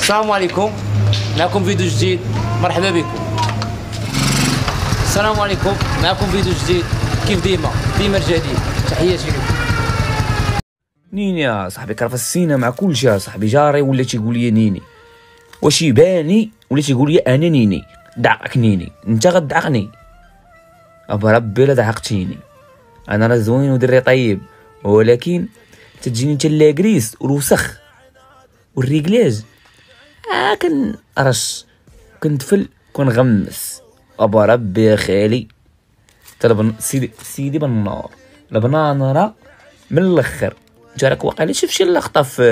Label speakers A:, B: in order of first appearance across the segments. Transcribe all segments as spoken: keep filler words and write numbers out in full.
A: السلام عليكم، معكم فيديو جديد. مرحبا بكم. السلام عليكم، معكم فيديو جديد كيف ديما ديما الجديد. تحياتي لكم.
B: نيني يا صاحبي كرفسينا مع كل شيء. صاحبي جاري ولا تيقول لي نيني، واش يباني ولا تيقول لي انا نيني. دعقك نيني، انت غدعقني ابا ربي لا دعقتيني. انا راه زوين ودري طيب، ولكن تجيني انت لاكريس والوسخ والريكلاج. اه كنرش كندفل كنغمس ابا ربي يا خالي. طلب سيدي سيدي بالنار البنان راه من الاخر. انت راك واقيلا شوف شي لقطه في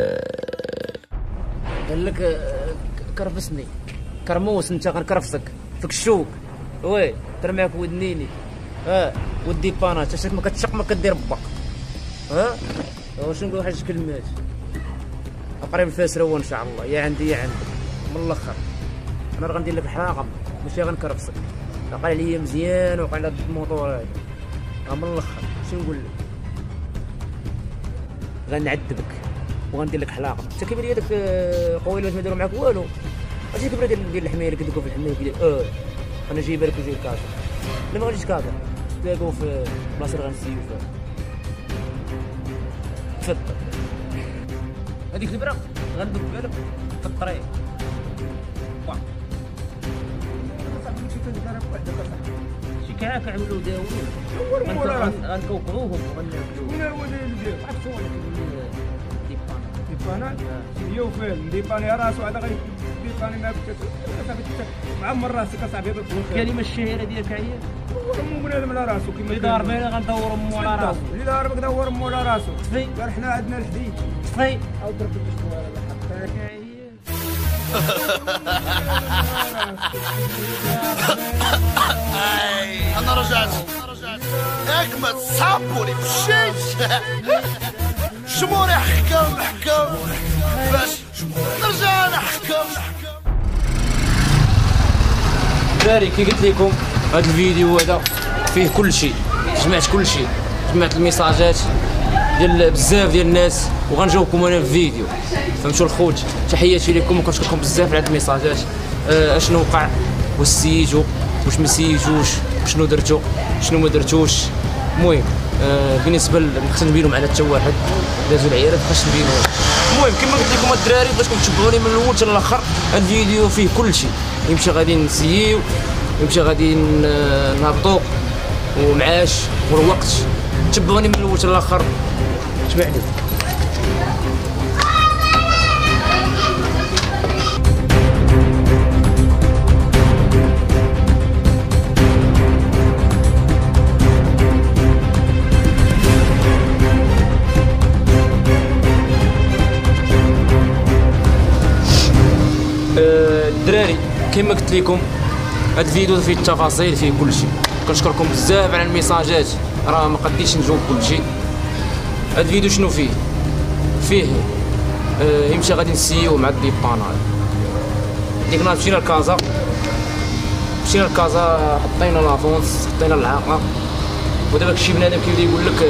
A: قال لك كرفسني كرموس، انت غنكرفسك فيك الشوك. وي ترميك ودنيني. ها ودي بانات شاك ما كتشق ما كدير بق. ها واش نقول واحد الكلمات قريب الفاسره هو ان شاء الله. يا عندي يا عندك من الاخر. انا راه غندير لك حراقه ماشي غنكرفسك. عقل عليا مزيان وقع على الموطور هذا من الاخر. شنو نقول لك؟ غنعذبك وغندير لك حلاقه. انت كيبان لي داك قويلات ما داروا معاك والو. اجي كيبان ديال ديال الحمايه اللي كيدوكو في الحمايه كيدير اه انا جايبه لك وجاي كاطر. لا ما غاديش كاطر، تلاقاو في بلاصه اللي غنسيو فيها. تفضل هذيك البرا غندوبها لك في الطريق. واه صاحبي كيف كندير وحده كصاحبي شي كعاك عملوا داوين غنكوكعوهم وغناكلوهم.
C: وين هو اللي
A: عرفتو انا كيقول ديبانا
C: ديبانا سيديو فين ديباني راسو هذا غير ديباني ما كنت معمر راسك اصاحبي هذاك
A: الكلمه الشهيره ديالك هي
C: مو بنادم على راسو كيما
A: اللي دار بينا غندور امو على راسو.
C: اللي ضاربك دور امو على راسو.
A: طفي
C: قال حنا عندنا الحديد
A: طفي
C: او ضربت الشوارع حتى
D: انا رجعت ياك ما تصابوني مشيت جمهوري حكم حكم باش نرجع نحكم.
A: دراري كي قلت لكم هذا الفيديو هذا فيه كل شيء. جمعت كل شيء، جمعت الميساجات ديال بزاف ديال الناس وغنجاوبكم انا في فيديو. فهمتوا الخوت؟ تحياتي لكم وكنشكركم بزاف على هاد الميساجات. آه اشنو وقع، واش سيتو واش ما سيتوش، شنو درتو شنو ما درتوش. المهم آه بالنسبه خصنا نبينو معنا حتى واحد دازو العيارات خاص نبينو. المهم كما قلت لكم الدراري بغيتكم تتبعوني من الاول حتى الاخر. هاد الفيديو فيه كل شيء. يمشي غادي نسيو، يمشي غادي نهبطو ومعاش والوقت. تبعوني من الاول حتى الاخر. تبع لي. الدراري كما قلت لكم هذا الفيديو فيه التفاصيل، فيه كل شيء. كنشكركم بزاف على الميساجات، راه ما قديتش نجاوب كل شيء. هذا الفيديو شنو فيه؟ فيه آه يمشي غادي نسيو مع الديبانال. ديك النهار مشينا لكازا مشينا لكازا حطينا لافونس حطينا العاقه. ودابا كشي بنادم كيبدا يقول لك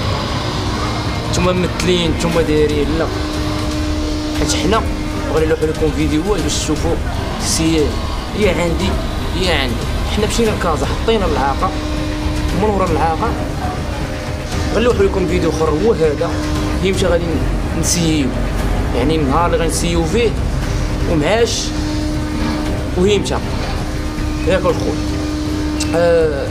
A: نتوما ممثلين نتوما دايرين. لا، حيت حنا بغينا نلوحو لكم فيديوهات باش تشوفوا السياد. يا عندي يا عندي. حنا مشينا لكازا حطينا العاقه، من ورا العاقه غنلوحو لكم فيديو اخر هو هذا. يمشي غادي نسيو، يعني النهار اللي غنسيو فيه ومعاش وهيمشى. ياك الخوت آه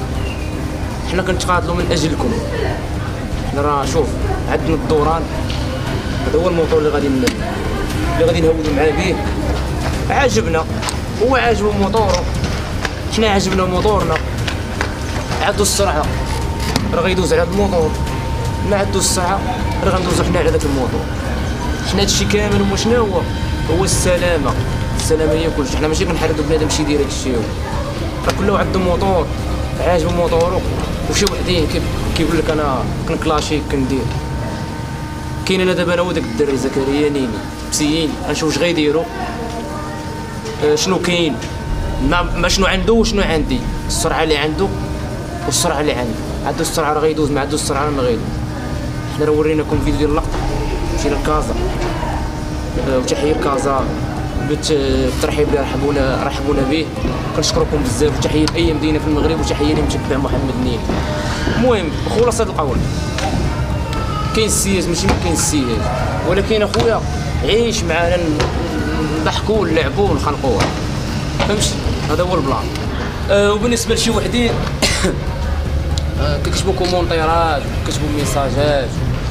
A: حنا كنتقاتلوا من اجلكم. حنا راه شوف عندنا الدوران، هذا هو الموطور اللي غادي اللي غادي نهودو معاه به. عاجبنا هو عاجبو موطورو، حنا عاجبنا موطورنا. عدو السرعه راه غيدوز على هاد الموطور، ما عدو السرعه راه غندوزو حنا على داك الموطور. حنا هادشي كامل هو شنو هو؟ هو السلامه. السلامه هي كلشي. حنا ماشي كنحردو بنادم شي يدير هادشي. هو راه كل واحد عنده موطور عاجبو موطورو، وشي وحدين كيقول لك انا كنكلاشي كندير. كاين انا دابا انا وداك الدري زكريا نيني مسيين غنشوف واش غيديروا. آه شنو كاين ما, ما شنو عنده وشنو عندي. السرعه اللي عنده والسرعه اللي عندي. عندو السرعه راه غيدوز، ما عندو السرعه ما غيدوز. حنا راه وريناكم فيديو ديال اللقطه. مشينا لكازا وتحيه لكازا بالترحيب اللي رحبونا رحبونا به. كنشكركم بزاف، وتحيه لاي مدينه في المغرب، وتحيه لمتبع محمد نيني. المهم خلاصه القول، كاين السياج ماشي ما كاين السياج، ولكن اخويا عيش معانا نضحكوا ونلعبوا ونخنقوا، فهمتي؟ هذا هو البلان. أه وبالنسبه لشي وحدين أه كيكتبوا كومونطيرات، كيكتبوا ميساجات،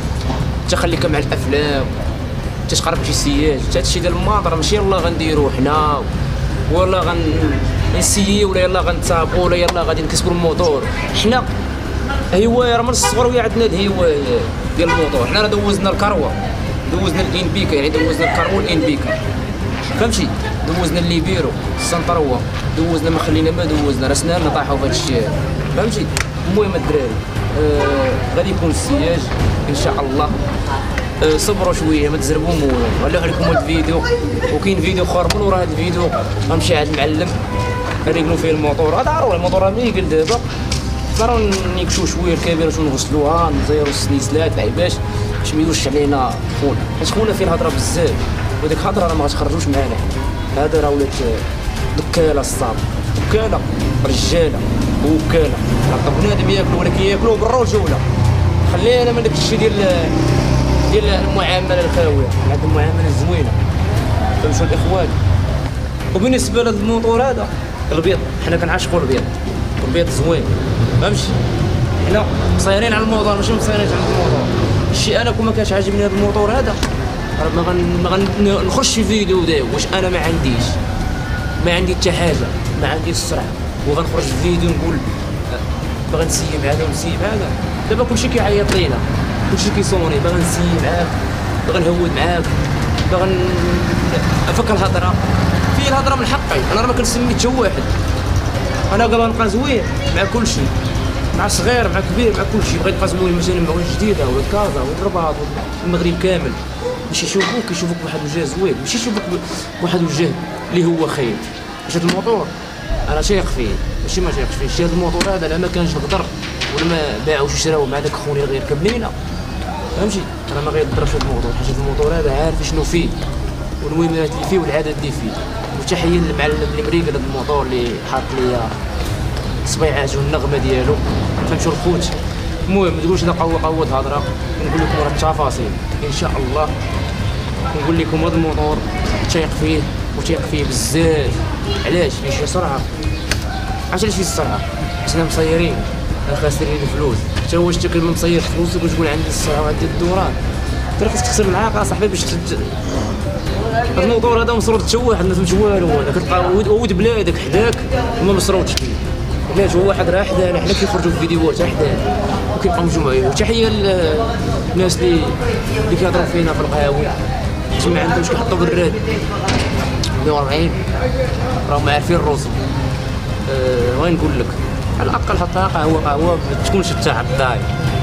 A: تخليك مع الافلام، تتقرب شي سياج، هادشي ديال الماطر ماشي يلاه غنديرو حنا ولا غنسيي ولا يلاه غنتسابقوا ولا يلاه غادي نكسبوا الموتور. حنا هوايه راه من الصغر وهي عندنا الهوايه ديال الموتور. حنا راه دوزنا الكروه، دوزنا الان بيكا، يعني دوزنا الكروه والان بيكا، فهمتي؟ دوزنا الليبيرو السنطروه، دوزنا ما خلينا ما دوزنا، راه سنانا طاحوا في هذا الشيء، فهمتي؟ المهم الدراري آه غادي يكون السياج ان شاء الله. أه صبروا شويه، ما تزربوا مولهم. غنلوح لكم هاد الفيديو، وكاين فيديو اخر من ورا هاد الفيديو غنمشي عند المعلم غنريقلو فيه الموطور. هذا ضروري الموطور راه ميقل دابا، ضروري نيكشو شويه الكبيره شو نغسلوها، نزيرو السنيسلات لعيباش باش ما يدوش علينا خونا، حيت خونا فيه الهضره بزاف، وديك الهضره راه ما غتخرجوش معانا. هذا راه ولات دكاله الصاب، دكاله رجاله ووكاله، راه بنادم ياكل ولكن ياكلوه بالرجوله. خلينا من داك الشيء ديال ديال المعامله الخاويه، عندنا المعامله الزوينه، فهمتوا الاخوان؟ وبالنسبه لهذا الموطور هذا البيض، حنا كنعشقوا البيض، البيض زوين، فهمتي؟ حنا مصايرين على الموطور ماشي مصايرين على الموطور. الشيء انا كون ما كانش عاجبني هذا الموطور هذا راه ما غن ما غن نخش في فيديو داو واش انا ما عنديش ما عندي حتى حاجه، ما عنديش الصرع، وغنخرج في فيديو نقول باغي نسيي مع هذا ونسيي مع هذا. دابا كلشي كيعيط لينا، كلشي كيصوني، باغي نسيي معاك، باغي نهود معاك، باغي نفك الهضره. في الهضره من حقي، انا راه ما كنسمي حتى واحد، انا قبل نبقى زوين مع كلشي، مع صغير مع كبير مع كلشي. بغيت نبقى زوين مثلا مع جديده ولا كازا ولا الرباط ولا المغرب كامل، باش يشوفوك يشوفوك بواحد الوجه زوين، ماشي يشوفوك بواحد الوجه اللي هو خايب. باش هذا الموطور انا شايق فيه، ماشي ما شايقش فيه. شي هذا الموطور هذا لا ما كانش نقدر ولا ما باعوش شراو مع داك خونا اللي غيركب لينا، فهمتي؟ انا ما غيضرش هذا الموطور، حيت هذا الموطور هذا عارف شنو فيه والمهمات اللي فيه والعادات اللي فيه. وتحيه للمعلم اللي مريقل هذا الموطور اللي حاط ليا صبيعات والنغمه ديالو، فهمتوا الخوت؟ المهم ما تقولش لا قوه قوه هضره، نقول لكم راه التفاصيل ان شاء الله. نقول لكم هذا الموطور تايق فيه وتايق فيه بزاف. علاش؟ فيه شي سرعه، علاش فيه السرعه؟ حنا مصيرين خاسرين الفلوس، حتى هو شتا كلمه مصير فلوسك وتقول عندي السرعه وعندي الدوران، ترى خاصك تخسر العاقه اصاحبي باش تد... هذا الموطور هذا مسرود حتى واحد ما فهمش والو، هذا كتلقى ود بلادك حداك وما مسرودش فيه. علاش؟ هو واحد راه حدانا، حنا كيخرجوا في فيديوهات حدانا وكيبقاو مجموعين. وتحيه للناس اللي اللي كيهضروا فينا في القهاوي حيت ما عندهمش كيحطوا بالراد مية وأربعين، راهم عارفين الرسوم. أه غادي نقول لك على الاقل حطها قهوه قهوه ما تكونش تاع الداي.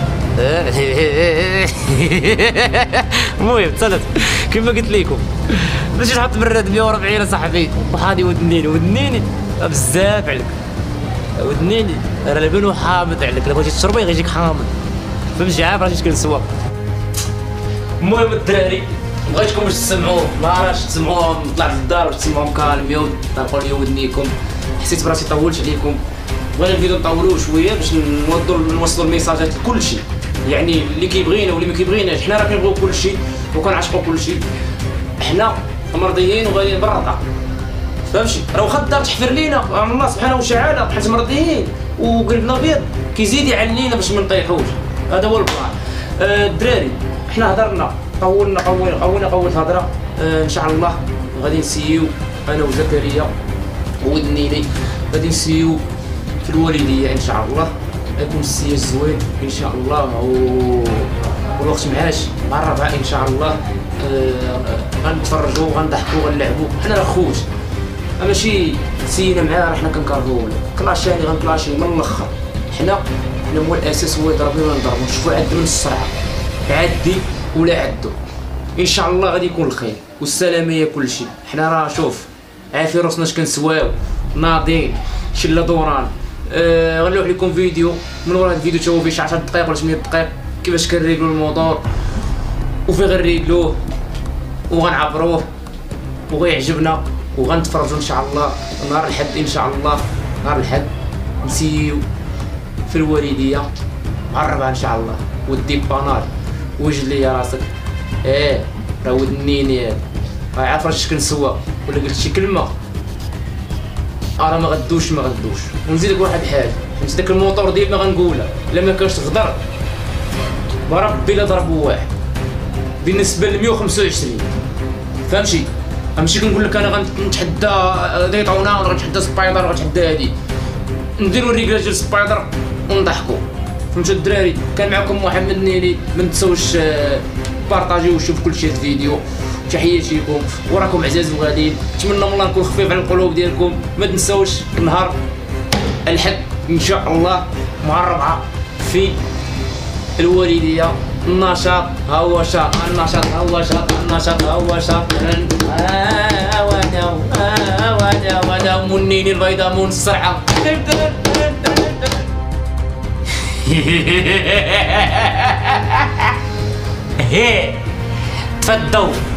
A: المهم ثلاث كما قلت لكم باش تحط بالراد مية وأربعين اصاحبي، وحادي ودنيني ودنيني بزاف عليك، ودنيني راه لبنو حامض عليك، الا بغيتي تشربي غيجيك حامض، فهمتي؟ عارف راه شكون سوا. المهم الدراري بغيتكم باش تسمعوه، ما عرفتش تسمعوهم، طلعت للدار باش تسمعوهم كالميو طلقوا لي ودنيكم، حسيت براسي طولت عليكم، بغينا الفيديو نطولوه شويه باش نوصلوا نوصلوا الميساجات لكلشي، يعني اللي كيبغينا واللي ما كيبغيناش. حنا راه كنبغيو كلشي وكنعشقوا كلشي، حنا مرضيين وغاديين بالرضا، فهمتي؟ راه واخا الدار تحفر لينا الله سبحانه وتعالى حيت مرضيين وقلبنا ابيض كيزيد يعلينا باش ما نطيحوش، هذا هو البلان. آه الدراري حنا هضرنا طولنا طولنا طولنا طولت هضره، آه ان شاء الله غادي نسيو انا وزكريا ودنيني غادي نسيو في الوالديه ان شاء الله، غيكون السياج زوين ان شاء الله، و... والوقت معاش مع الربعه ان شاء الله. آه غنتفرجوا غنضحكوا غنلعبوا، حنا راه خوت ماشي سينا معاه راه حنا كنكرهوه كلاشاني غنكلاشي من الاخر. حنا حنا هو الاساس هو يضربني ولا نضربو، نشوفو عد من السرعه عدي ولا عدو ان شاء الله غادي يكون الخير والسلامه هي كلشي. حنا راه شوف عارفين راسنا اش كنسواو ناضين شله دوران. آه غنلوح لكم فيديو من ورا هاد الفيديو تشوفوا فيه شي عشرة دقائق ولا ثمانية دقائق كيفاش كنريقلو الموطور وفين غنريقلوه وغنعبروه وغيعجبنا وغنتفرجوا ان شاء الله نهار الحد ان شاء الله. نهار الحد نسيو في الوالديه مع الربعه ان شاء الله. ودي بانال وجد لي راسك ايه راه ود النيني هذا عارف راه كنسوا ولا قلت شي كلمه راه ما غدوش ما غدوش. ونزيدك واحد الحاجه فهمتي داك الموطور ديال ما غنقولها الا ما كانش غدر بربي لا ضربوا واحد بالنسبه ل مية وخمسة وعشرين فهمتي. ماشي كنقول لك انا غنتحدى ديطونا ولا غنتحدى سبايدر غنتحدى هادي نديرو الرجال ديال سبايدر ونضحكوا فهمتوا الدراري. كان معكم محمد نيني ما تنساوش بارطاجيو وشوف كلشي الفيديو. تحياتي لكم وراكم عزاز وغاليين. نتمنى من الله نكون خفيف على القلوب ديالكم. ما تنساوش نهار الحد ان شاء الله مع الربعه في الوالديه. النشاط ها هو شاط النشاط ها هو شاط النشاط ها هو شاط ها وانا ها وانا وانا منيني البيضاء من السرعه. تفضوا.